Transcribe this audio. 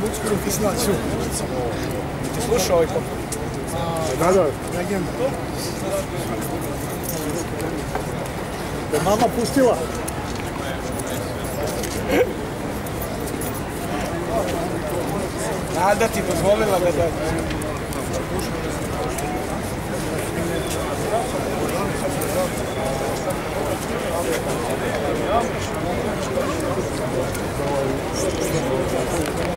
uskoro ti snaću. Ti slušao ovaj pop? Da. Legenda. Te mama pustila? Nada ti dozvolila da